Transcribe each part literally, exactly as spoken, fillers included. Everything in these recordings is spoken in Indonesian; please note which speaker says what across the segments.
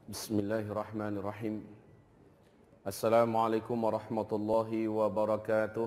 Speaker 1: Bismillahirrahmanirrahim. Assalamualaikum warahmatullahi wabarakatuh.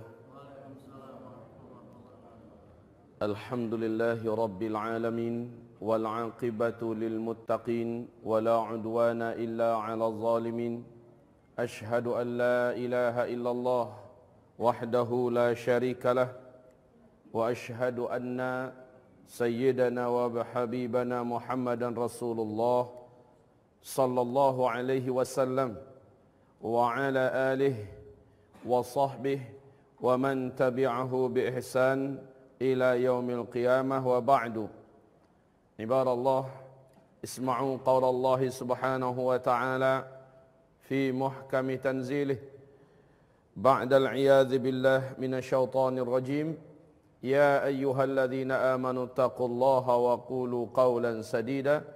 Speaker 1: Alhamdulillahi rabbil alamin wal aqibatu lil muttaqin wala udwana illa 'alal zalimin. Ashhadu an la ilaha illallah wahdahu la syarikalah wa ashhadu anna sayyidana wa habibana Muhammadan Rasulullah sallallahu alaihi wasallam wa ala alihi wa sahbihi wa man tabi'ahu bi ihsan ila yaumil qiyamah wa ba'du. Ibadallah, isma'u qawla Allah subhanahu wa ta'ala fi muhkami tanzilih ba'da al-'iyadhi billah minasyaitanir rajim. Ya ayyuhalladzina amanu taqullaha wa qulu qawlan sadida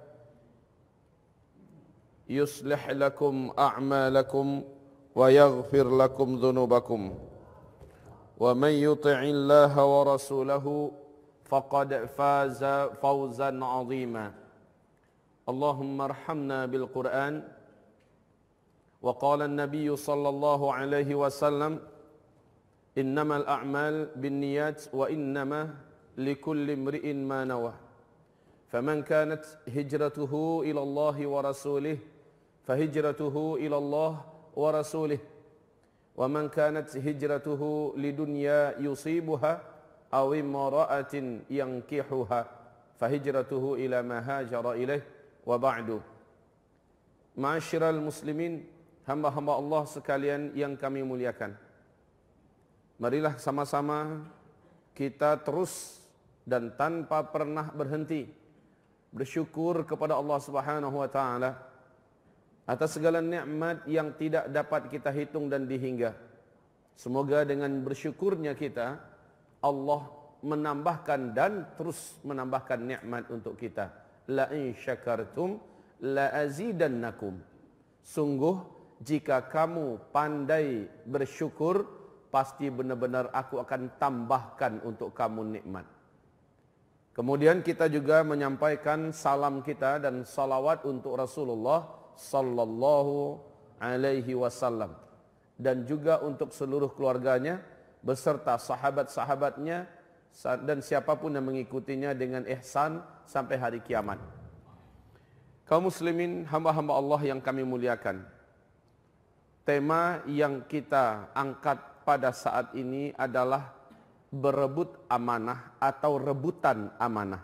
Speaker 1: yuslih lakum a'malakum wa yaghfir lakum dhunubakum wa man yuti'illaha wa rasulahu faqad faza fawzan 'azima. Allahumma arhamna bil Qur'an. Wa qala an-nabiy sallallahu alaihi wasallam innamal a'mal binniyat wa innama likulli imri'in ma nawa. Faman kanat hijratuhu ila Allah wa rasulih فهجرته إلى الله ورسوله ومن كانت هجرته لدنيا يصيبها أو امرأة ينكحها فهجرته إلى ما هاجر إليه وبعد. Ma'asyiral muslimin, hamba-hamba Allah sekalian yang kami muliakan, marilah sama-sama kita terus dan tanpa pernah berhenti bersyukur kepada Allah Subhanahu wa taala atas segala nikmat yang tidak dapat kita hitung dan dihingga. Semoga dengan bersyukurnya kita, Allah menambahkan dan terus menambahkan nikmat untuk kita. La in syakartum la azidannakum. Sungguh jika kamu pandai bersyukur, pasti benar-benar aku akan tambahkan untuk kamu nikmat. Kemudian kita juga menyampaikan salam kita dan salawat untuk Rasulullah sallallahu alaihi wasallam dan juga untuk seluruh keluarganya beserta sahabat-sahabatnya dan siapapun yang mengikutinya dengan ihsan sampai hari kiamat. Kaum muslimin, hamba-hamba Allah yang kami muliakan, tema yang kita angkat pada saat ini adalah berebut amanah atau rebutan amanah.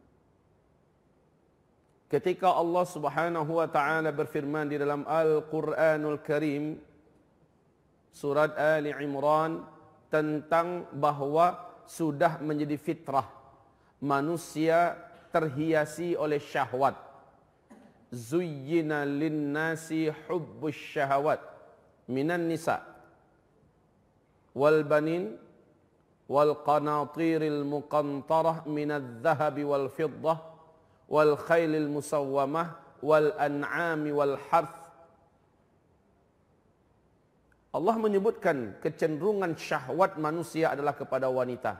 Speaker 1: Ketika Allah Subhanahu wa taala berfirman di dalam Al-Qur'anul Karim surat Ali Imran tentang bahwa sudah menjadi fitrah manusia terhiasi oleh syahwat. Zuyyina lin-nasi hubbus syahawat minan nisa wal banin wal qanatiril muqantarah minadh dhahabi wal fiddah wal khailil musawwamah wal an'ami wal harth. Allah menyebutkan kecenderungan syahwat manusia adalah kepada wanita.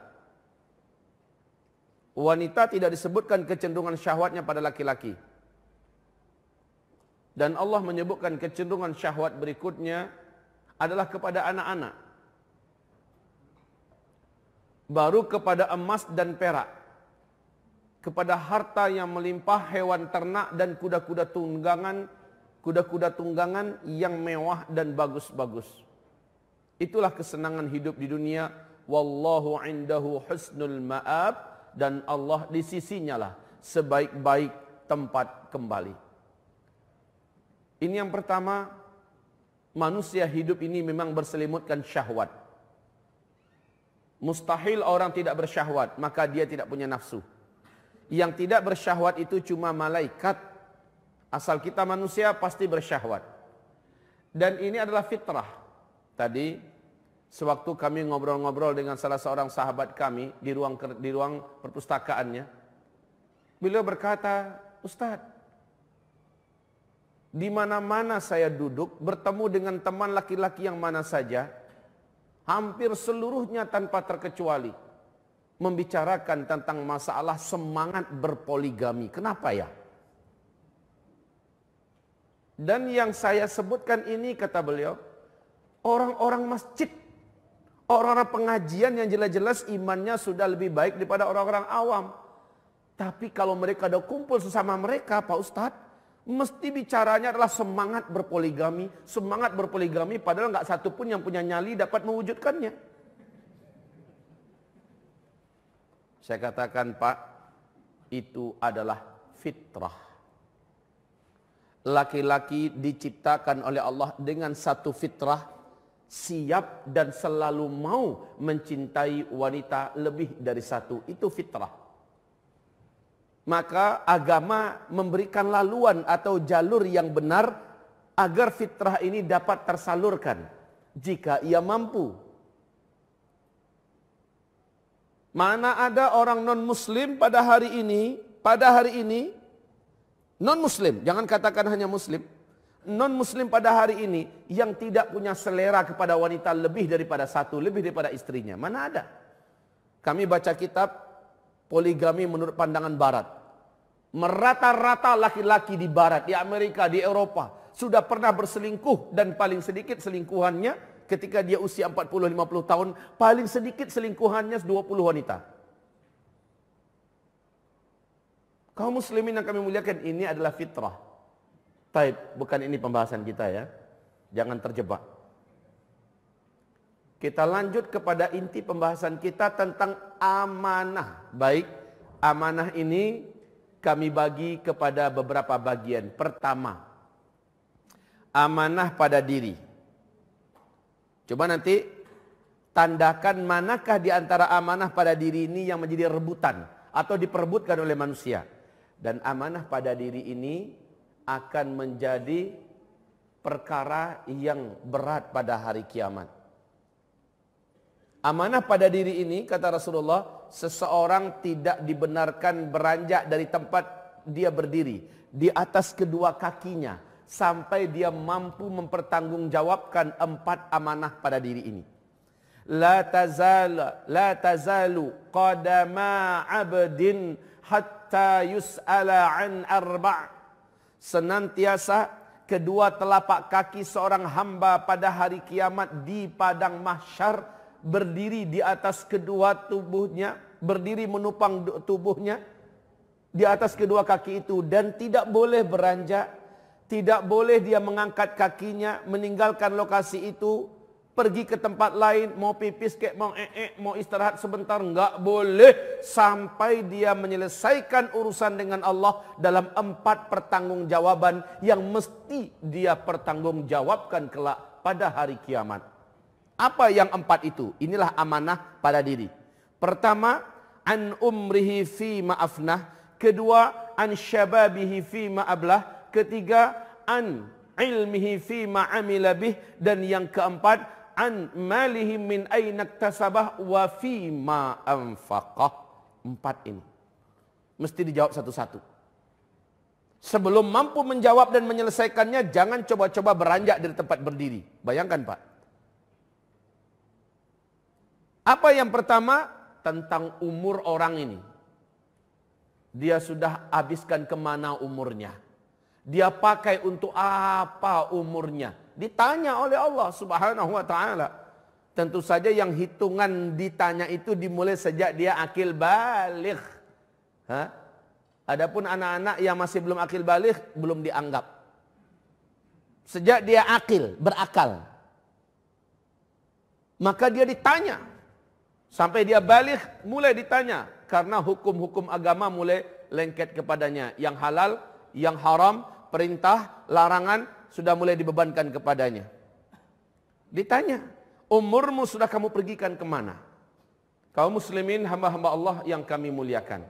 Speaker 1: Wanita tidak disebutkan kecenderungan syahwatnya pada laki-laki. Dan Allah menyebutkan kecenderungan syahwat berikutnya adalah kepada anak-anak. Baru kepada emas dan perak, kepada harta yang melimpah, hewan ternak dan kuda-kuda tunggangan, kuda-kuda tunggangan yang mewah dan bagus-bagus. Itulah kesenangan hidup di dunia. Wallahu indahu husnul ma'ab, dan Allah di sisinya lah sebaik-baik tempat kembali. Ini yang pertama, manusia hidup ini memang berselimutkan syahwat. Mustahil orang tidak bersyahwat, maka dia tidak punya nafsu. Yang tidak bersyahwat itu cuma malaikat. Asal kita manusia pasti bersyahwat. Dan ini adalah fitrah. Tadi sewaktu kami ngobrol-ngobrol dengan salah seorang sahabat kami di ruang di ruang perpustakaannya, beliau berkata, "Ustaz, di mana-mana saya duduk bertemu dengan teman laki-laki yang mana saja, hampir seluruhnya tanpa terkecuali membicarakan tentang masalah semangat berpoligami. Kenapa ya? Dan yang saya sebutkan ini, kata beliau, orang-orang masjid, orang-orang pengajian yang jelas-jelas imannya sudah lebih baik daripada orang-orang awam. Tapi kalau mereka ada kumpul sesama mereka, Pak Ustadz, mesti bicaranya adalah semangat berpoligami, semangat berpoligami, padahal nggak satu pun yang punya nyali dapat mewujudkannya. Saya katakan, Pak, itu adalah fitrah. Laki-laki diciptakan oleh Allah dengan satu fitrah, siap dan selalu mau mencintai wanita lebih dari satu. Itu fitrah. Maka agama memberikan laluan atau jalur yang benar agar fitrah ini dapat tersalurkan jika ia mampu. Mana ada orang non-muslim pada hari ini, pada hari ini, non-muslim, jangan katakan hanya muslim, non-muslim pada hari ini yang tidak punya selera kepada wanita lebih daripada satu, lebih daripada istrinya. Mana ada? Kami baca kitab poligami menurut pandangan barat. Merata-rata laki-laki di barat, di Amerika, di Eropa sudah pernah berselingkuh, dan paling sedikit selingkuhannya ketika dia usia empat puluh lima puluh tahun, paling sedikit selingkuhannya dua puluh wanita. Kaum muslimin yang kami muliakan, ini adalah fitrah. Taib, bukan ini pembahasan kita ya. Jangan terjebak. Kita lanjut kepada inti pembahasan kita tentang amanah. Baik, amanah ini kami bagi kepada beberapa bagian. Pertama, amanah pada diri. Coba nanti tandakan manakah di antara amanah pada diri ini yang menjadi rebutan atau diperebutkan oleh manusia. Dan amanah pada diri ini akan menjadi perkara yang berat pada hari kiamat. Amanah pada diri ini, kata Rasulullah, seseorang tidak dibenarkan beranjak dari tempat dia berdiri di atas kedua kakinya sampai dia mampu mempertanggungjawabkan empat amanah pada diri ini. La tazal la tazalu qadama 'abdin hatta yus'ala an arba'. Senantiasa kedua telapak kaki seorang hamba pada hari kiamat di padang mahsyar berdiri di atas kedua tubuhnya, berdiri menopang tubuhnya di atas kedua kaki itu, dan tidak boleh beranjak, tidak boleh dia mengangkat kakinya, meninggalkan lokasi itu, pergi ke tempat lain, mau pipis kek, mau ee, mau istirahat sebentar, enggak boleh sampai dia menyelesaikan urusan dengan Allah dalam empat pertanggungjawaban yang mesti dia pertanggungjawabkan kelak pada hari kiamat. Apa yang empat itu? Inilah amanah pada diri. Pertama, an umrihi fi ma'afnah. Kedua, an syababihi fi ma'ablah. Ketiga, an ilmihi fi ma'amila bih. Dan yang keempat, an malihi min ainaktasabah wa fi ma'anfaqah. Empat ini mesti dijawab satu-satu. Sebelum mampu menjawab dan menyelesaikannya, jangan coba-coba beranjak dari tempat berdiri. Bayangkan, Pak. Apa yang pertama? Tentang umur orang ini. Dia sudah habiskan kemana umurnya? Dia pakai untuk apa umurnya? Ditanya oleh Allah Subhanahu wa ta'ala. Tentu saja yang hitungan ditanya itu dimulai sejak dia akil baligh. Hah? Adapun anak-anak yang masih belum akil baligh belum dianggap. Sejak dia akil, berakal, maka dia ditanya. Sampai dia baligh mulai ditanya. Karena hukum-hukum agama mulai lengket kepadanya. Yang halal, yang haram, perintah, larangan sudah mulai dibebankan kepadanya. Ditanya, umurmu sudah kamu pergikan kemana? Kaum muslimin, hamba-hamba Allah yang kami muliakan.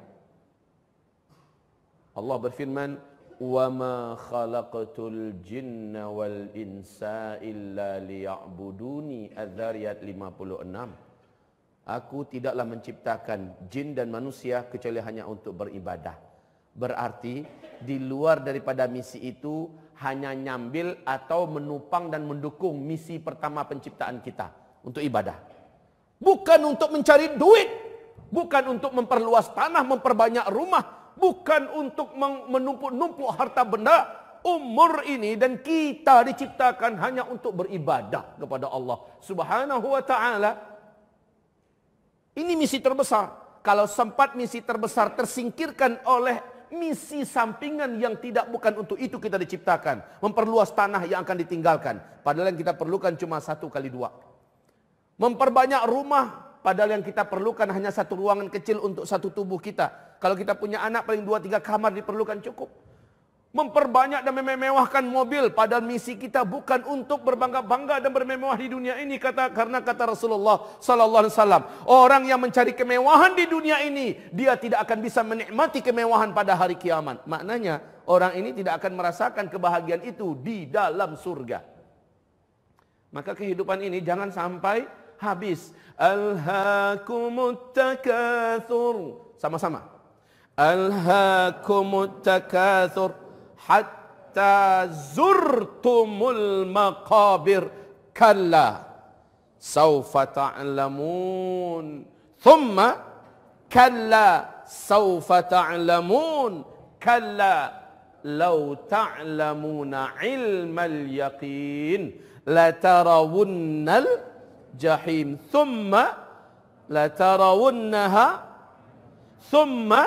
Speaker 1: Allah berfirman, وَمَا خَلَقْتُ الْجِنَّ وَالْإِنسَ إِلَّا لِيَعْبُدُونِ. Az-Zariyat lima puluh enam. Aku tidaklah menciptakan jin dan manusia kecuali hanya untuk beribadah. Berarti di luar daripada misi itu hanya nyambil atau menupang dan mendukung misi pertama penciptaan kita untuk ibadah. Bukan untuk mencari duit, bukan untuk memperluas tanah, memperbanyak rumah, bukan untuk menumpuk-numpuk harta benda, umur ini dan kita diciptakan hanya untuk beribadah kepada Allah Subhanahu wa taala. Ini misi terbesar. Kalau sempat misi terbesar tersingkirkan oleh misi sampingan yang tidak bukan untuk itu kita diciptakan. Memperluas tanah yang akan ditinggalkan. Padahal yang kita perlukan cuma satu kali dua. Memperbanyak rumah. Padahal yang kita perlukan hanya satu ruangan kecil untuk satu tubuh kita. Kalau kita punya anak paling dua tiga kamar diperlukan cukup. Memperbanyak dan memewahkan mobil. Padahal misi kita bukan untuk berbangga-bangga dan bermewah di dunia ini. Kata, karena kata Rasulullah Sallallahu Alaihi Wasallam, orang yang mencari kemewahan di dunia ini, dia tidak akan bisa menikmati kemewahan pada hari kiamat. Maknanya orang ini tidak akan merasakan kebahagiaan itu di dalam surga. Maka kehidupan ini jangan sampai habis. Alhaakumut takatsur. Sama-sama. Alhaakumut takatsur hatta zurtumul maqabir kalla sawfa ta'lamun thumma kalla sawfa ta'lamun kalla law ta'lamuna ilmal yaqin latarawunnal jahim thumma latarawunnaha thumma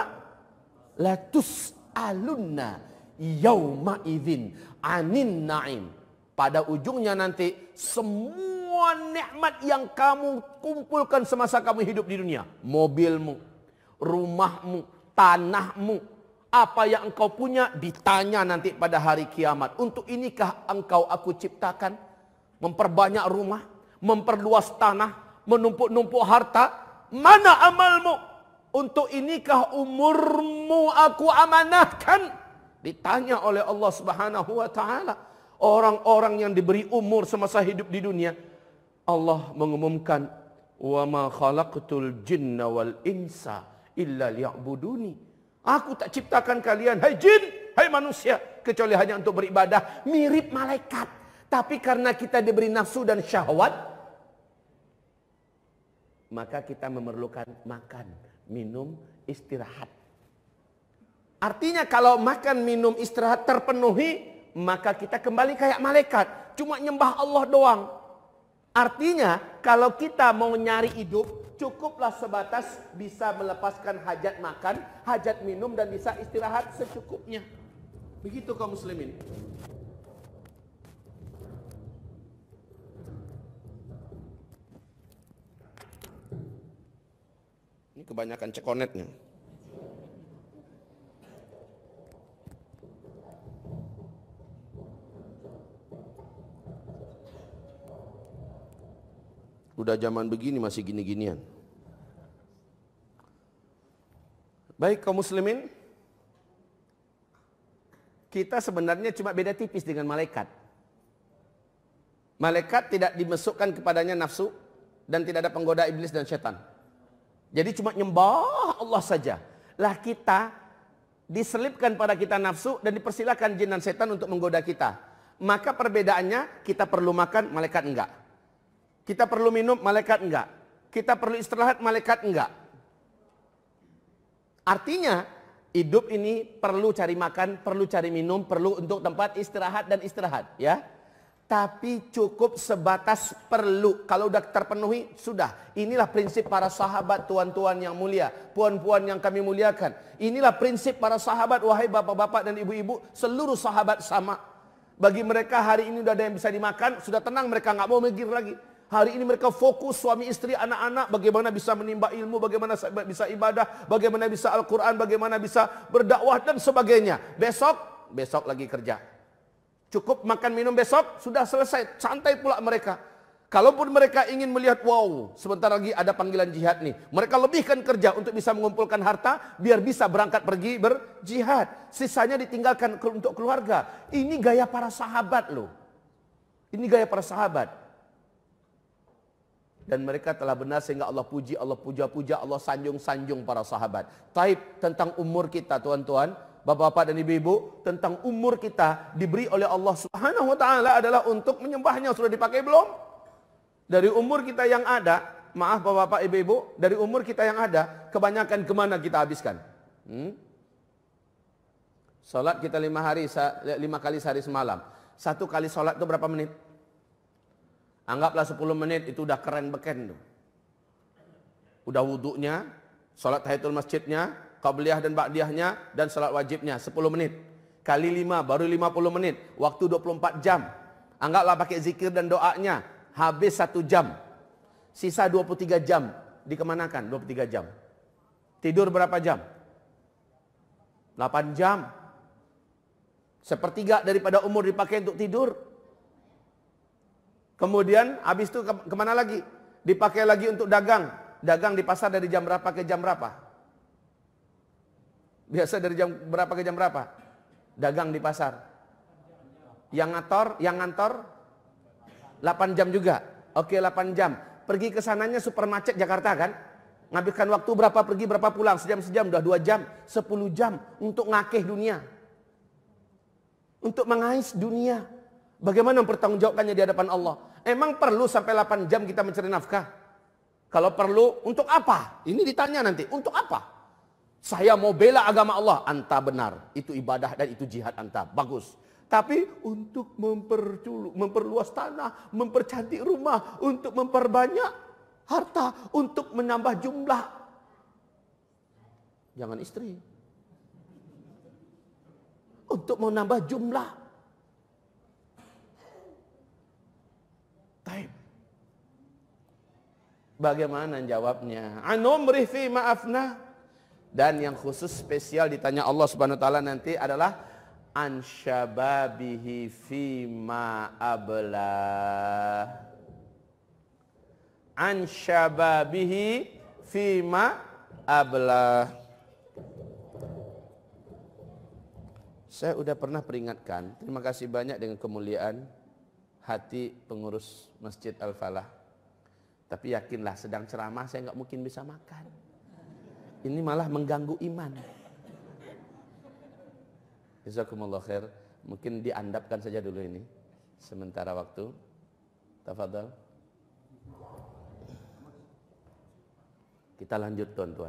Speaker 1: latus'alunna yauma idzin anin naim. Pada ujungnya nanti semua nikmat yang kamu kumpulkan semasa kamu hidup di dunia, mobilmu, rumahmu, tanahmu, apa yang engkau punya ditanya nanti pada hari kiamat. Untuk inikah engkau aku ciptakan? Memperbanyak rumah, memperluas tanah, menumpuk-numpuk harta. Mana amalmu? Untuk inikah umurmu aku amanahkan? Ditanya oleh Allah Subhanahu wa taala. Orang-orang yang diberi umur semasa hidup di dunia, Allah mengumumkan, "Wa ma khalaqtul jinna wal insa illa liya'buduni." Aku tak ciptakan kalian, hai jin, hai manusia, kecuali hanya untuk beribadah. Mirip malaikat. Tapi karena kita diberi nafsu dan syahwat, maka kita memerlukan makan, minum, istirahat. Artinya kalau makan, minum, istirahat terpenuhi, maka kita kembali kayak malaikat. Cuma nyembah Allah doang. Artinya kalau kita mau nyari hidup, cukuplah sebatas bisa melepaskan hajat makan, hajat minum, dan bisa istirahat secukupnya. Begitu kaum muslimin. Ini kebanyakan cekonetnya. Udah zaman begini masih gini-ginian. Baik kaum muslimin, kita sebenarnya cuma beda tipis dengan malaikat. Malaikat tidak dimasukkan kepadanya nafsu dan tidak ada penggoda iblis dan setan. Jadi cuma nyembah Allah saja. Lah kita diselipkan pada kita nafsu dan dipersilakan jin dan setan untuk menggoda kita. Maka perbedaannya, kita perlu makan, malaikat enggak. Kita perlu minum, malaikat enggak. Kita perlu istirahat, malaikat enggak. Artinya, hidup ini perlu cari makan, perlu cari minum, perlu untuk tempat istirahat dan istirahat, ya. Tapi cukup sebatas perlu. Kalau udah terpenuhi, sudah. Inilah prinsip para sahabat, tuan-tuan yang mulia, puan-puan yang kami muliakan. Inilah prinsip para sahabat, wahai bapak-bapak dan ibu-ibu, seluruh sahabat sama. Bagi mereka hari ini udah ada yang bisa dimakan, sudah tenang, mereka nggak mau mikir lagi. Hari ini mereka fokus suami istri anak-anak bagaimana bisa menimba ilmu, bagaimana bisa ibadah, bagaimana bisa Al-Quran, bagaimana bisa berdakwah dan sebagainya. Besok, besok lagi kerja. Cukup makan minum besok, sudah selesai. Santai pula mereka. Kalaupun mereka ingin melihat, wow, sebentar lagi ada panggilan jihad nih. Mereka lebihkan kerja untuk bisa mengumpulkan harta, biar bisa berangkat pergi berjihad. Sisanya ditinggalkan untuk keluarga. Ini gaya para sahabat loh. Ini gaya para sahabat. Dan mereka telah benar sehingga Allah puji, Allah puja-puja, Allah sanjung-sanjung para sahabat. Taib tentang umur kita tuan-tuan, bapak-bapak dan ibu-ibu, tentang umur kita diberi oleh Allah Subhanahu wa taala adalah untuk menyembahnya. Sudah dipakai belum? Dari umur kita yang ada, maaf bapak-bapak ibu-ibu, dari umur kita yang ada, kebanyakan kemana kita habiskan? Hmm? Salat kita lima hari, lima kali sehari semalam. Satu kali salat itu berapa menit? Anggaplah sepuluh menit, itu udah keren beken tuh. Udah wudunya, salat tahiyatul masjidnya, qabliyah dan ba'diyahnya, dan salat wajibnya sepuluh menit. Kali lima baru lima puluh menit. Waktu dua puluh empat jam. Anggaplah pakai zikir dan doanya. Habis satu jam. Sisa dua puluh tiga jam. Dikemanakan dua puluh tiga jam? Tidur berapa jam? delapan jam. Sepertiga daripada umur dipakai untuk tidur. Kemudian habis itu ke kemana lagi? Dipakai lagi untuk dagang. Dagang di pasar dari jam berapa ke jam berapa? Biasa dari jam berapa ke jam berapa? Dagang di pasar. Yang ngator, yang ngantor delapan jam juga. Oke, delapan jam. Pergi ke sananya supermarket Jakarta kan? Ngabiskan waktu berapa pergi berapa pulang? Sejam-sejam udah dua jam, sepuluh jam untuk ngakeh dunia. Untuk mengais dunia. Bagaimana mempertanggungjawabkannya di hadapan Allah? Emang perlu sampai delapan jam kita mencari nafkah? Kalau perlu, untuk apa? Ini ditanya nanti, untuk apa? Saya mau bela agama Allah. Anta benar, itu ibadah dan itu jihad anta. Bagus. Tapi untuk memperluas tanah, mempercantik rumah, untuk memperbanyak harta, untuk menambah jumlah. Jangan istri. Untuk menambah jumlah. Taib. Bagaimana jawabnya? Anumrih fi ma'afna. Dan yang khusus spesial ditanya Allah Subhanahu wa taala nanti adalah an syababihi fi ma ablah. An syababihi fi ma ablah. Saya udah pernah peringatkan, terima kasih banyak dengan kemuliaan hati pengurus Masjid Al-Falah. Tapi yakinlah sedang ceramah saya nggak mungkin bisa makan. Ini malah mengganggu iman. Jazakumullah khair. Mungkin diandapkan saja dulu ini. Sementara waktu. Tafadhal. Kita lanjut tuan-tuan.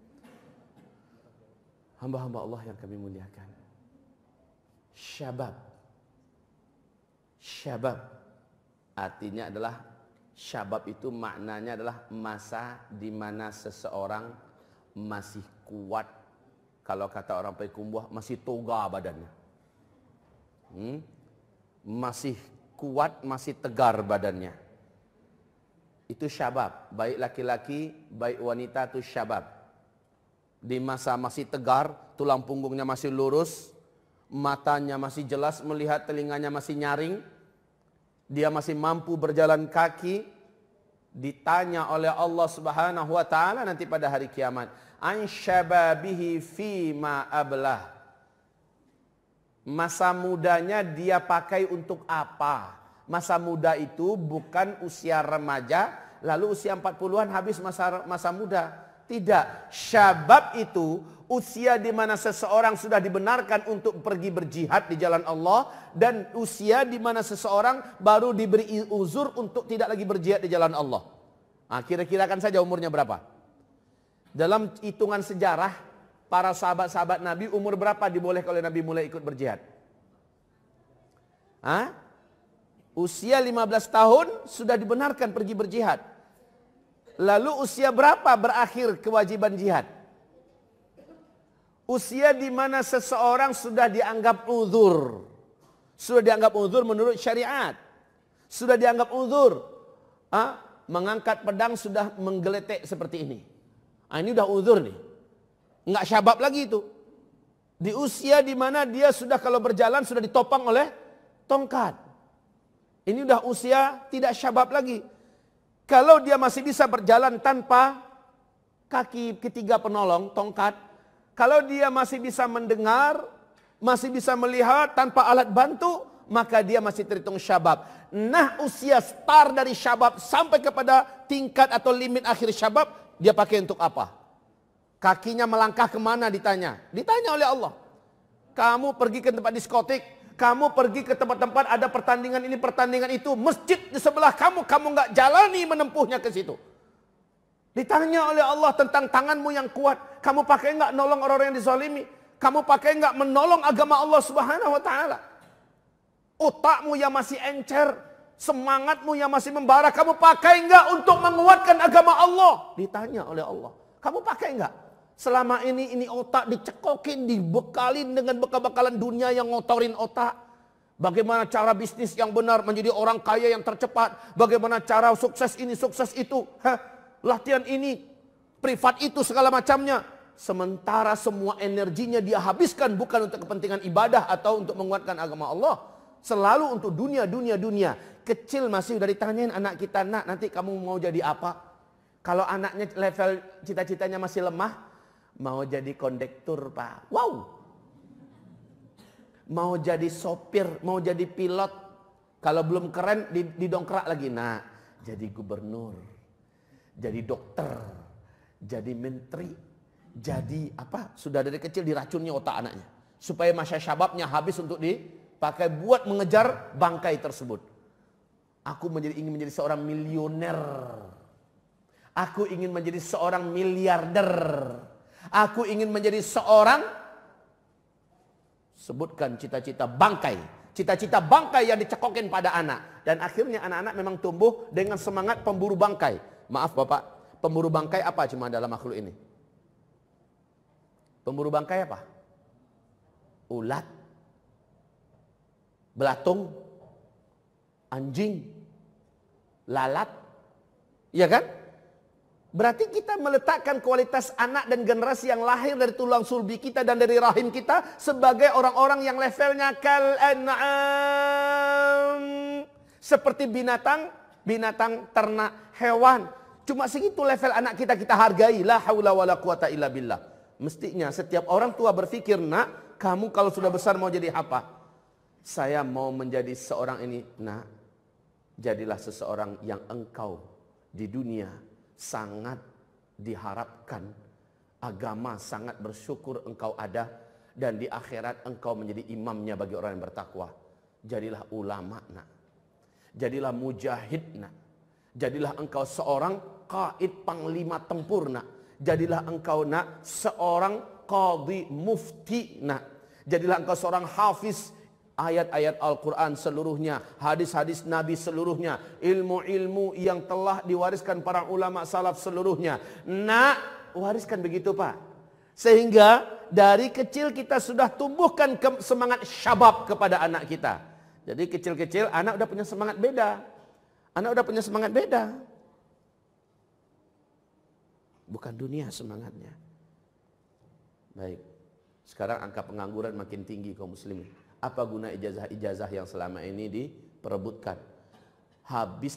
Speaker 1: Hamba-hamba Allah yang kami muliakan. Syabab. Syabab. Artinya adalah syabab itu maknanya adalah masa di mana seseorang masih kuat. Kalau kata orang Payakumbuh, masih toga badannya. Hmm? Masih kuat, masih tegar badannya. Itu syabab. Baik laki-laki, baik wanita itu syabab. Di masa masih tegar, tulang punggungnya masih lurus, matanya masih jelas melihat, telinganya masih nyaring, dia masih mampu berjalan kaki. Ditanya oleh Allah Subhanahu wa taala nanti pada hari kiamat, an syababihi fi ma ablah. Masa mudanya dia pakai untuk apa? Masa muda itu bukan usia remaja lalu usia empat puluhan habis masa masa muda. Tidak, syabab itu usia di mana seseorang sudah dibenarkan untuk pergi berjihad di jalan Allah, dan usia di mana seseorang baru diberi uzur untuk tidak lagi berjihad di jalan Allah. Nah, kira-kirakan saja umurnya berapa? Dalam hitungan sejarah, para sahabat-sahabat Nabi umur berapa dibolehkan oleh Nabi mulai ikut berjihad? Hah? Usia lima belas tahun sudah dibenarkan pergi berjihad. Lalu usia berapa berakhir kewajiban jihad? Usia di mana seseorang sudah dianggap uzur. Sudah dianggap uzur menurut syariat. Sudah dianggap uzur. Ah, mengangkat pedang sudah menggeletek seperti ini. Ah, ini udah uzur nih. Enggak syabab lagi itu. Di usia di mana dia sudah kalau berjalan sudah ditopang oleh tongkat. Ini udah usia tidak syabab lagi. Kalau dia masih bisa berjalan tanpa kaki ketiga penolong, tongkat. Kalau dia masih bisa mendengar, masih bisa melihat tanpa alat bantu, maka dia masih terhitung syabab. Nah, usia start dari syabab sampai kepada tingkat atau limit akhir syabab, dia pakai untuk apa? Kakinya melangkah kemana ditanya? Ditanya oleh Allah. Kamu pergi ke tempat diskotik, kamu pergi ke tempat-tempat ada pertandingan ini, pertandingan itu, masjid di sebelah kamu, kamu nggak jalani menempuhnya ke situ. Ditanya oleh Allah tentang tanganmu yang kuat, kamu pakai nggak nolong orang-orang yang dizalimi? Kamu pakai nggak menolong agama Allah Subhanahu wa taala? Otakmu yang masih encer, semangatmu yang masih membara, kamu pakai nggak untuk menguatkan agama Allah? Ditanya oleh Allah. Kamu pakai nggak? Selama ini ini otak dicekokin, dibekalin dengan bekal-bekalan dunia yang ngotorin otak. Bagaimana cara bisnis yang benar, menjadi orang kaya yang tercepat. Bagaimana cara sukses ini, sukses itu. Hah? Latihan ini, privat itu, segala macamnya. Sementara semua energinya dia habiskan bukan untuk kepentingan ibadah atau untuk menguatkan agama Allah. Selalu untuk dunia, dunia, dunia. Kecil masih udah ditanyain anak kita, nak nanti kamu mau jadi apa? Kalau anaknya level cita-citanya masih lemah, mau jadi kondektur pak. Wow. Mau jadi sopir, mau jadi pilot. Kalau belum keren didongkrak lagi. Nah, jadi gubernur, jadi dokter, jadi menteri, jadi apa? Sudah dari kecil diracunnya otak anaknya. Supaya masa syababnya habis untuk dipakai buat mengejar bangkai tersebut. Aku menjadi, ingin menjadi seorang milioner. Aku ingin menjadi seorang miliarder. Aku ingin menjadi seorang, sebutkan cita-cita bangkai. Cita-cita bangkai yang dicekokin pada anak. Dan akhirnya anak-anak memang tumbuh dengan semangat pemburu bangkai. Maaf Bapak, pemburu bangkai apa cuma dalam makhluk ini? Pemburu bangkai apa? Ulat, belatung, anjing, lalat. Iya kan? Berarti kita meletakkan kualitas anak dan generasi yang lahir dari tulang sulbi kita dan dari rahim kita sebagai orang-orang yang levelnya kal an'am. Seperti binatang, binatang ternak, hewan. Cuma segitu level anak kita kita hargai. La haula wala quwata illa billah. Mestinya setiap orang tua berpikir, nak, kamu kalau sudah besar mau jadi apa? Saya mau menjadi seorang ini. Nah, jadilah seseorang yang engkau di dunia sangat diharapkan. Agama sangat bersyukur engkau ada. Dan di akhirat engkau menjadi imamnya bagi orang yang bertakwa. Jadilah ulama, nak. Jadilah mujahid, nak. Jadilah engkau seorang qaid panglima tempur, nak. Jadilah engkau, nak, seorang qadhi mufti, nak. Jadilah engkau seorang hafiz ayat-ayat Al-Quran seluruhnya, hadis-hadis Nabi seluruhnya, ilmu-ilmu yang telah diwariskan para ulama salaf seluruhnya. Nak, wariskan begitu Pak. Sehingga dari kecil kita sudah tumbuhkan semangat syabab kepada anak kita. Jadi kecil-kecil anak udah punya semangat beda. Anak udah punya semangat beda. Bukan dunia semangatnya. Baik. Sekarang angka pengangguran makin tinggi kaum muslimin. Apa guna ijazah-ijazah yang selama ini diperebutkan? Habis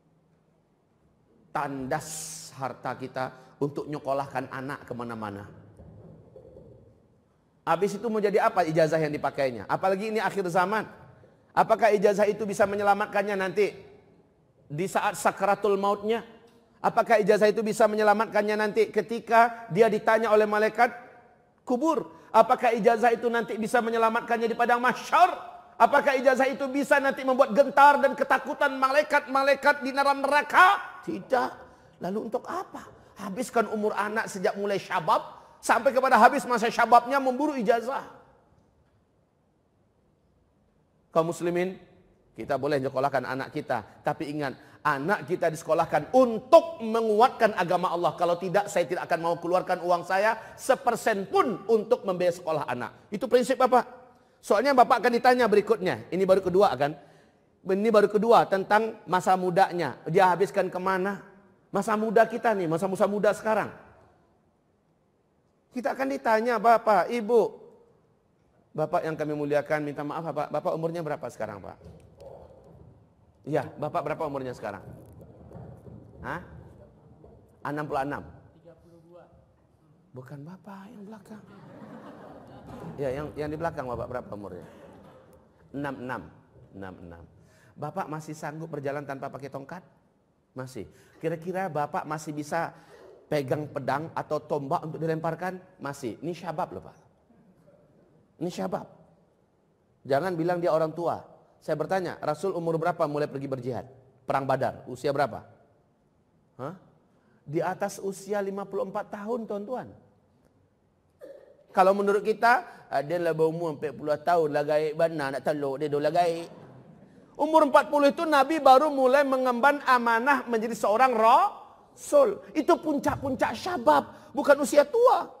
Speaker 1: tandas harta kita untuk nyekolahkan anak kemana-mana. Habis itu mau jadi apa ijazah yang dipakainya? Apalagi ini akhir zaman. Apakah ijazah itu bisa menyelamatkannya nanti di saat sakaratul mautnya? Apakah ijazah itu bisa menyelamatkannya nanti ketika dia ditanya oleh malaikat kubur? Apakah ijazah itu nanti bisa menyelamatkannya di padang mahsyar? Apakah ijazah itu bisa nanti membuat gentar dan ketakutan malaikat-malaikat di dalam neraka? Tidak. Lalu untuk apa? Habiskan umur anak sejak mulai syabab sampai kepada habis masa syababnya memburu ijazah. Kaum muslimin, kita boleh nyekolahkan anak kita, tapi ingat, anak kita disekolahkan untuk menguatkan agama Allah. Kalau tidak, saya tidak akan mau keluarkan uang saya sepersen pun untuk membiayai sekolah anak. Itu prinsip Bapak. Soalnya Bapak akan ditanya berikutnya. Ini baru kedua kan? Ini baru kedua tentang masa mudanya. Dia habiskan kemana? Masa muda kita nih, masa-masa muda sekarang. Kita akan ditanya, Bapak, Ibu. Bapak yang kami muliakan, minta maaf Bapak. Bapak umurnya berapa sekarang Pak? Iya, Bapak berapa umurnya sekarang? Hah? enam puluh enam? tiga puluh dua. Bukan Bapak yang belakang. Ya, yang yang di belakang Bapak berapa umurnya? enam puluh enam. enam puluh enam. Bapak masih sanggup berjalan tanpa pakai tongkat? Masih. Kira-kira Bapak masih bisa pegang pedang atau tombak untuk dilemparkan? Masih. Ini syabab loh Pak. Ini syabab. Jangan bilang dia orang tua. Saya bertanya, Rasul umur berapa mulai pergi berjihad? Perang Badar, usia berapa? Hah? Di atas usia lima puluh empat tahun, tuan-tuan.
Speaker 2: Kalau menurut kita, dia lah berumur empat puluh tahun lah gaib bana nak teluk dia dah gaib. Umur empat puluh itu Nabi baru mulai mengemban amanah menjadi seorang rasul. Itu puncak-puncak syabab, bukan usia tua.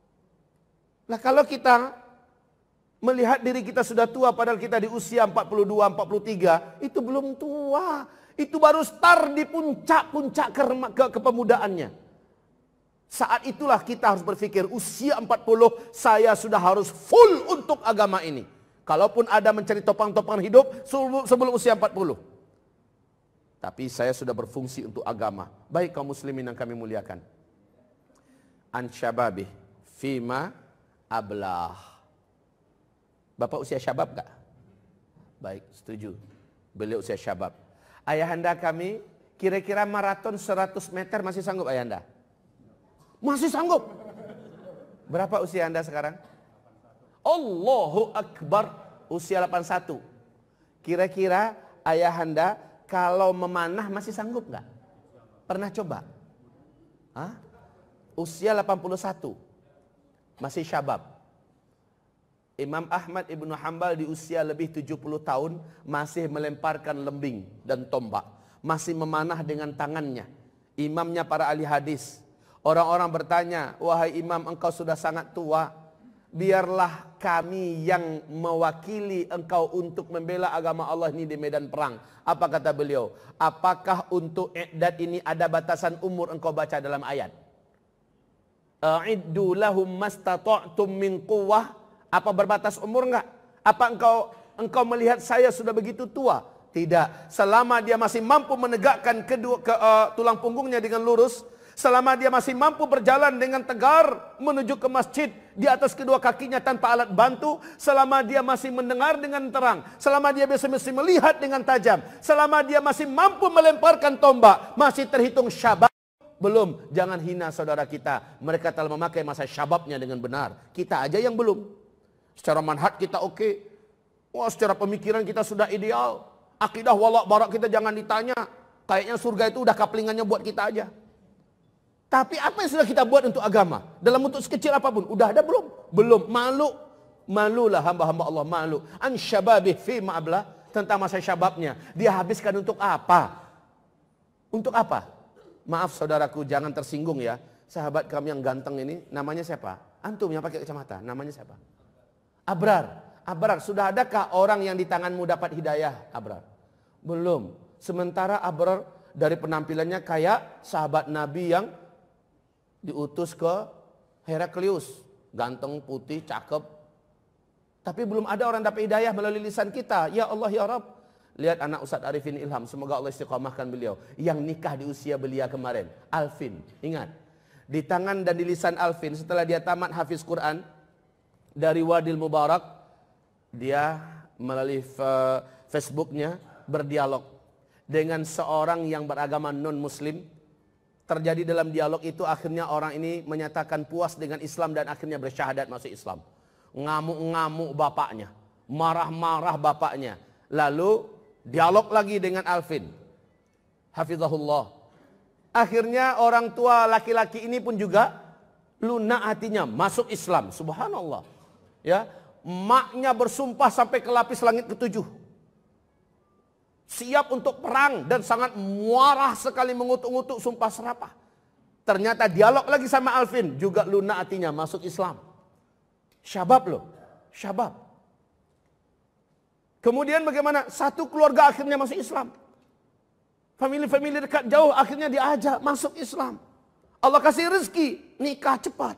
Speaker 2: Nah kalau kita melihat diri kita sudah tua padahal kita di usia empat puluh dua, empat puluh tiga, itu belum tua. Itu baru start di puncak-puncak ke, ke kepemudaannya. Saat itulah kita harus berpikir usia empat puluh saya sudah harus full untuk agama ini. Kalaupun ada mencari topang-topang hidup sebelum usia empat puluh. Tapi saya sudah berfungsi untuk agama. Baik kaum muslimin yang kami muliakan. An syababih fima ablah. Bapak usia syabab gak? Baik, setuju. Beliau usia syabab. Ayahanda kami kira-kira maraton seratus meter masih sanggup ayahanda? Masih sanggup. Berapa usia anda sekarang? Allahu Akbar. Usia delapan puluh satu. Kira-kira ayahanda kalau memanah masih sanggup nggak? Pernah coba? Hah? Usia delapan puluh satu. Masih syabab. Imam Ahmad Ibnu Hanbal di usia lebih tujuh puluh tahun masih melemparkan lembing dan tombak. Masih memanah dengan tangannya. Imamnya para ahli hadis. Orang-orang bertanya, wahai imam engkau sudah sangat tua. Biarlah kami yang mewakili engkau untuk membela agama Allah ini di medan perang. Apa kata beliau? Apakah untuk i'dad ini ada batasan umur engkau baca dalam ayat? A'iddu lahum mastata'tum min quwwah. Apa berbatas umur enggak? Apa engkau engkau melihat saya sudah begitu tua? Tidak. Selama dia masih mampu menegakkan kedua ke, uh, tulang punggungnya dengan lurus. Selama dia masih mampu berjalan dengan tegar menuju ke masjid di atas kedua kakinya tanpa alat bantu, selama dia masih mendengar dengan terang, selama dia bisa masih melihat dengan tajam, selama dia masih mampu melemparkan tombak, masih terhitung syabab. Belum, jangan hina saudara kita. Mereka telah memakai masa syababnya dengan benar. Kita aja yang belum. Secara manhaj kita oke. Okay. Wah, secara pemikiran kita sudah ideal. Akidah walak barak kita jangan ditanya. Kayaknya surga itu udah kaplingannya buat kita aja. Tapi apa yang sudah kita buat untuk agama? Dalam bentuk sekecil apapun. Udah ada belum? Belum. Malu. Malulah hamba-hamba Allah. Malu. An syababih fi ma'ablah. Tentang masa syababnya. Dia habiskan untuk apa? Untuk apa? Maaf saudaraku, jangan tersinggung ya. Sahabat kami yang ganteng ini, namanya siapa? Antum yang pakai kacamata. Namanya siapa? Abrar. Abrar. Sudah adakah orang yang di tanganmu dapat hidayah? Abrar. Belum. Sementara Abrar dari penampilannya kayak sahabat Nabi yang diutus ke Heraklius, ganteng, putih, cakep. Tapi belum ada orang dapat hidayah melalui lisan kita. Ya Allah ya Rabb. Lihat anak Ustadz Arifin Ilham, semoga Allah istiqamahkan beliau. Yang nikah di usia belia kemarin, Alvin. Ingat, di tangan dan di lisan Alvin setelah dia tamat hafiz Quran dari Wadil Mubarak, dia melalui Facebooknya berdialog dengan seorang yang beragama non-muslim. Terjadi dalam dialog itu akhirnya orang ini menyatakan puas dengan Islam dan akhirnya bersyahadat masuk Islam. Ngamuk-ngamuk bapaknya, marah-marah bapaknya. Lalu dialog lagi dengan Alvin. Hafizahullah. Akhirnya orang tua laki-laki ini pun juga lunak hatinya masuk Islam. Subhanallah. Ya, maknya bersumpah sampai ke lapis langit ketujuh. Siap untuk perang dan sangat marah sekali mengutuk-ngutuk sumpah serapah. Ternyata dialog lagi sama Alvin, juga lunak hatinya masuk Islam. Syabab loh, syabab. Kemudian bagaimana? Satu keluarga akhirnya masuk Islam. Famili-famili dekat jauh akhirnya diajak masuk Islam. Allah kasih rezeki, nikah cepat.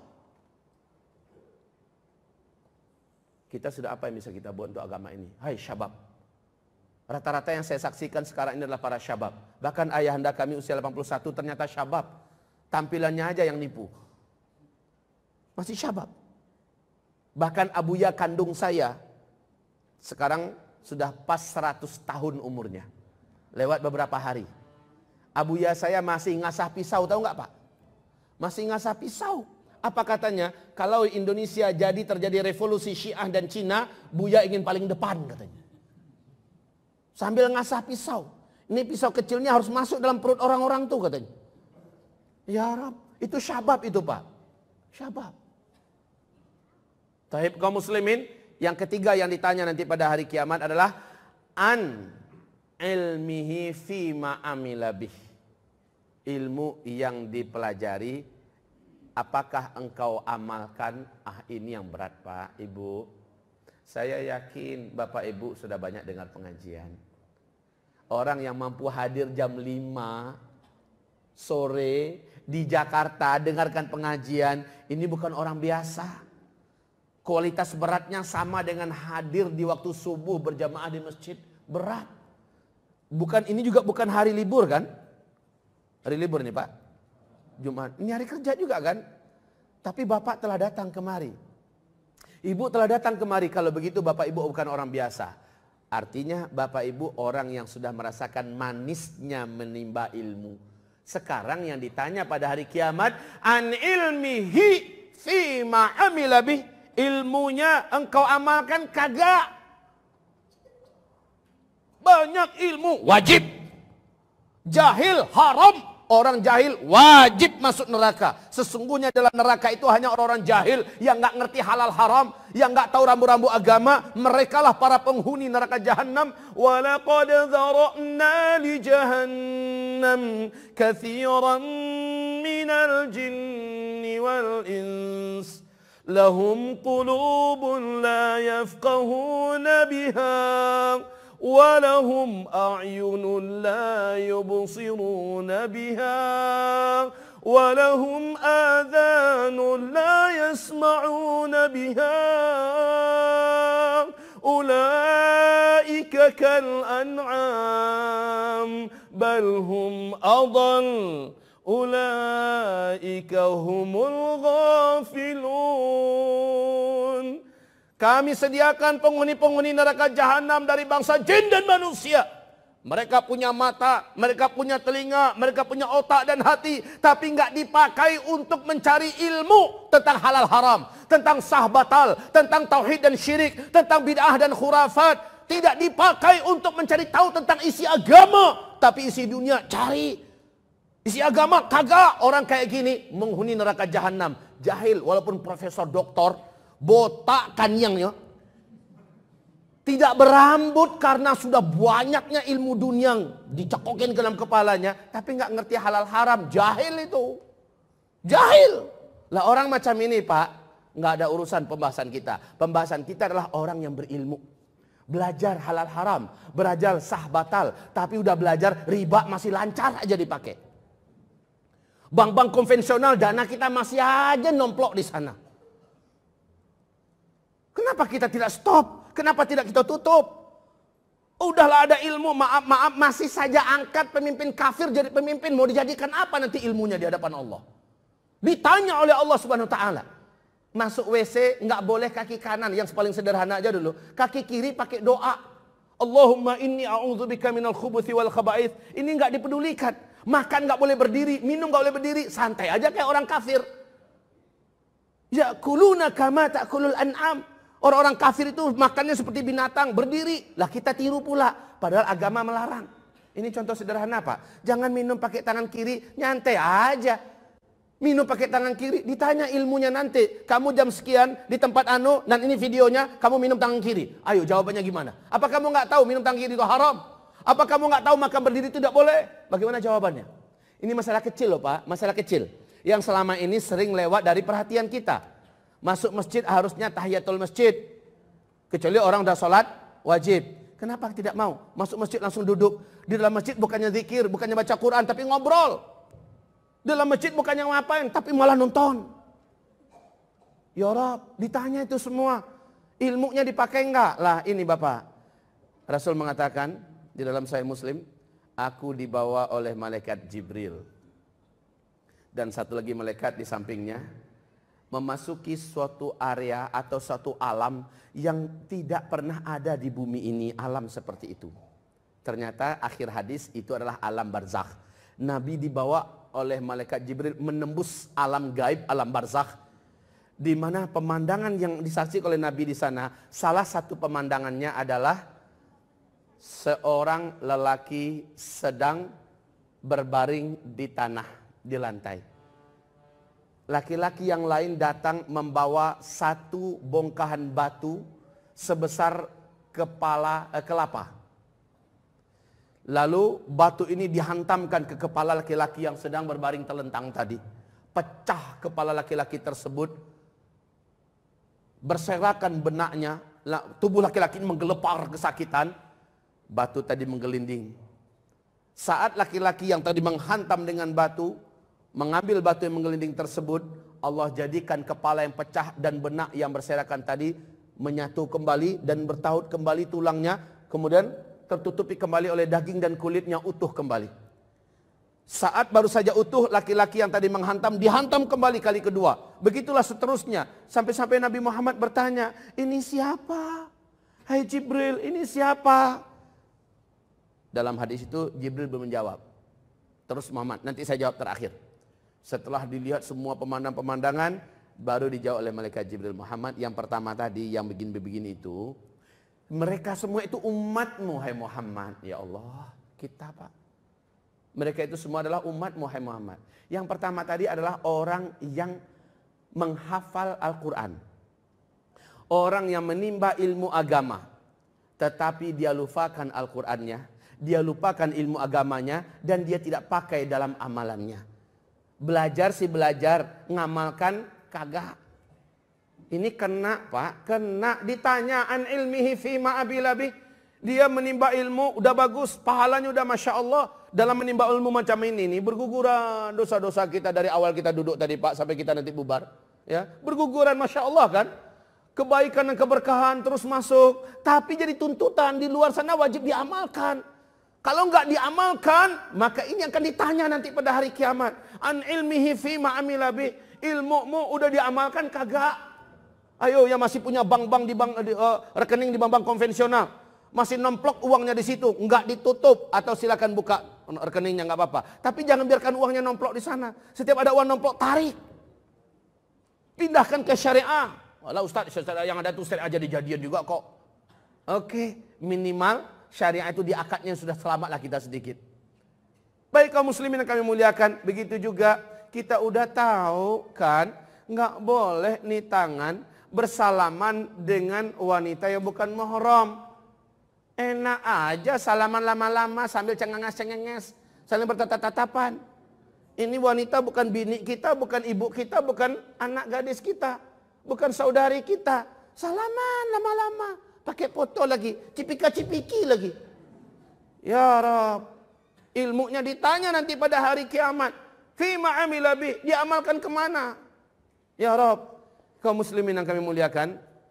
Speaker 2: Kita sudah apa yang bisa kita buat untuk agama ini? Hai syabab. Rata-rata yang saya saksikan sekarang ini adalah para syabab. Bahkan ayahanda kami usia delapan puluh satu ternyata syabab. Tampilannya aja yang nipu. Masih syabab. Bahkan abuya kandung saya sekarang sudah pas seratus tahun umurnya. Lewat beberapa hari. Abuya saya masih ngasah pisau, tahu nggak Pak? Masih ngasah pisau. Apa katanya? Kalau Indonesia jadi terjadi revolusi Syiah dan Cina, Buya ingin paling depan katanya. Sambil ngasah pisau. Ini pisau kecilnya harus masuk dalam perut orang-orang tuh katanya. Ya Rab, itu syabab itu Pak. Syabab. Taib kaum muslimin, yang ketiga yang ditanya nanti pada hari kiamat adalah an ilmihi fima amila bih. Ilmu yang dipelajari, apakah engkau amalkan? Ah, ini yang berat Pak, Ibu. Saya yakin Bapak Ibu sudah banyak dengar pengajian. Orang yang mampu hadir jam lima sore di Jakarta dengarkan pengajian, ini bukan orang biasa. Kualitas beratnya sama dengan hadir di waktu subuh berjamaah di masjid, berat. Bukan, ini juga bukan hari libur kan? Hari libur nih Pak, Jumat. Ini hari kerja juga kan? Tapi Bapak telah datang kemari. Ibu telah datang kemari. Kalau begitu Bapak Ibu bukan orang biasa. Artinya Bapak Ibu orang yang sudah merasakan manisnya menimba ilmu. Sekarang yang ditanya pada hari kiamat, an ilmihi fima amila bih. Ilmunya engkau amalkan kagak? Banyak ilmu wajib. Jahil haram. Orang jahil wajib masuk neraka. Sesungguhnya dalam neraka itu hanya orang-orang jahil yang nggak ngerti halal haram, yang nggak tahu rambu-rambu agama. Merekalah para penghuni neraka jahanam. Walaqad dzara'na li jahannam katsiran minal jinni wal ins. Lahum qulubun la yafqahuna biha. ولهم أعين لا يبصرون بها ولهم آذان لا يسمعون بها أولئك كالأنعام بل هم أضل أولئك هم الغافلون. Kami sediakan penghuni-penghuni neraka jahanam dari bangsa jin dan manusia. Mereka punya mata, mereka punya telinga, mereka punya otak dan hati. Tapi nggak dipakai untuk mencari ilmu tentang halal haram, tentang sah batal, tentang tauhid dan syirik, tentang bid'ah dan khurafat. Tidak dipakai untuk mencari tahu tentang isi agama. Tapi isi dunia cari. Isi agama kagak. Orang kayak gini menghuni neraka jahanam. Jahil walaupun profesor doktor. Botak kanyangnya, tidak berambut karena sudah banyaknya ilmu dunia dicekokin ke dalam kepalanya, tapi nggak ngerti halal haram. Jahil itu, jahil. Lah orang macam ini Pak, nggak ada urusan pembahasan kita. Pembahasan kita adalah orang yang berilmu, belajar halal haram, belajar sah batal, tapi udah belajar riba masih lancar aja dipakai. Bank-bank konvensional dana kita masih aja nomplok di sana. Kenapa kita tidak stop? Kenapa tidak kita tutup? Udahlah ada ilmu, maaf-maaf masih saja angkat pemimpin kafir jadi pemimpin. Mau dijadikan apa nanti ilmunya di hadapan Allah? Ditanya oleh Allah Subhanahu wa taala. Masuk W C nggak boleh kaki kanan, yang paling sederhana aja dulu. Kaki kiri pakai doa. Allahumma inni a'udzubika minal khubuthi wal khaba'ith. Ini nggak dipedulikan. Makan nggak boleh berdiri, minum nggak boleh berdiri, santai aja kayak orang kafir. Ya'kuluna kama ta'kulul an'am. Orang-orang kafir itu makannya seperti binatang, berdiri. Lah kita tiru pula, padahal agama melarang. Ini contoh sederhana Pak. Jangan minum pakai tangan kiri, nyantai aja. Minum pakai tangan kiri, ditanya ilmunya nanti. Kamu jam sekian di tempat anu, dan ini videonya, kamu minum tangan kiri. Ayo jawabannya gimana? Apa kamu nggak tahu minum tangan kiri itu haram? Apa kamu nggak tahu makan berdiri itu tidak boleh? Bagaimana jawabannya? Ini masalah kecil loh Pak, masalah kecil. Yang selama ini sering lewat dari perhatian kita. Masuk masjid harusnya tahiyatul masjid. Kecuali orang udah sholat wajib. Kenapa tidak mau? Masuk masjid langsung duduk. Di dalam masjid bukannya zikir, bukannya baca Quran, tapi ngobrol. Di dalam masjid bukannya ngapain, tapi malah nonton. Ya Rab, ditanya itu semua. Ilmunya dipakai enggak? Lah ini Bapak. Rasul mengatakan di dalam Sahih Muslim, aku dibawa oleh malaikat Jibril. Dan satu lagi malaikat di sampingnya. Memasuki suatu area atau suatu alam yang tidak pernah ada di bumi ini, alam seperti itu. Ternyata akhir hadis itu adalah alam barzakh. Nabi dibawa oleh malaikat Jibril menembus alam gaib, alam barzakh. Di mana pemandangan yang disaksikan oleh Nabi di sana, salah satu pemandangannya adalah seorang lelaki sedang berbaring di tanah, di lantai. laki-laki yang lain datang membawa satu bongkahan batu sebesar kepala eh, kelapa. Lalu batu ini dihantamkan ke kepala laki-laki yang sedang berbaring telentang tadi. Pecah kepala laki-laki tersebut. Berserakan benaknya. Tubuh laki-laki ini menggelepar kesakitan. Batu tadi menggelinding. Saat laki-laki yang tadi menghantam dengan batu, mengambil batu yang menggelinding tersebut, Allah jadikan kepala yang pecah dan benak yang berserakan tadi menyatu kembali dan bertaut kembali tulangnya. Kemudian tertutupi kembali oleh daging dan kulitnya utuh kembali. Saat baru saja utuh, laki-laki yang tadi menghantam dihantam kembali kali kedua. Begitulah seterusnya. Sampai-sampai Nabi Muhammad bertanya, ini siapa? Hai Jibril, ini siapa? Dalam hadis itu Jibril belum menjawab. Terus Muhammad, nanti saya jawab terakhir. Setelah dilihat semua pemandangan-pemandangan, baru dijawab oleh malaikat Jibril, Muhammad, yang pertama tadi yang begini-begini itu, mereka semua itu umatmu, hai Muhammad. Ya Allah, kita Pak. Mereka itu semua adalah umatmu, hai Muhammad. Yang pertama tadi adalah orang yang menghafal Al-Quran. Orang yang menimba ilmu agama. Tetapi dia lupakan Al-Qurannya. Dia lupakan ilmu agamanya. Dan dia tidak pakai dalam amalannya. Belajar sih belajar. Ngamalkan kagak. Ini kena Pak, kena ditanya an ilmihi fima abilabi. Dia menimba ilmu, udah bagus, pahalanya udah Masya Allah. Dalam menimba ilmu macam ini nih, berguguran dosa-dosa kita dari awal kita duduk tadi Pak, sampai kita nanti bubar. Ya, berguguran Masya Allah kan. Kebaikan dan keberkahan terus masuk. Tapi jadi tuntutan di luar sana wajib diamalkan. Kalau nggak diamalkan, maka ini akan ditanya nanti pada hari kiamat. An ilmihi fima amilabi. Ilmumu udah diamalkan kagak? Ayo yang masih punya bank-bank di bank di, uh, rekening di bank-bank konvensional, masih nemplok uangnya di situ, enggak ditutup atau silakan buka rekeningnya enggak apa-apa. Tapi jangan biarkan uangnya nomplok di sana. Setiap ada uang nomplok tarik, pindahkan ke syariah. Walau Ustaz, syariah yang ada tuh syariah jadi jadian juga kok. Oke, minimal syariah itu di akadnya sudah selamatlah kita sedikit. Baik kaum muslimin yang kami muliakan, begitu juga kita udah tahu kan, nggak boleh nih tangan bersalaman dengan wanita yang bukan mahram. Enak aja salaman lama-lama sambil cengenges-cengenges, saling bertatap-tatapan. Ini wanita bukan bini kita, bukan ibu kita, bukan anak gadis kita, bukan saudari kita. Salaman lama-lama, pakai foto lagi, cipika-cipiki lagi. Ya Rab, ilmunya ditanya nanti pada hari kiamat. Fima amila bih, diamalkan kemana? Ya Rab, kaum muslimin yang kami muliakan,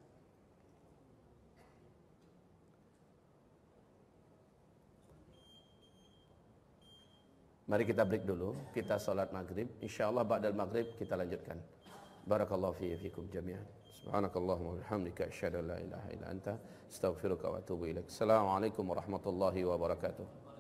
Speaker 2: mari kita break dulu, kita sholat maghrib. InsyaAllah ba'dal maghrib kita lanjutkan. Barakallahu fi fikum jami'an. Subhanakallahumma wa bihamdika asyhadu an la ilaha illa anta astaghfiruka wa atubu ilaik. Assalamualaikum warahmatullahi wabarakatuh.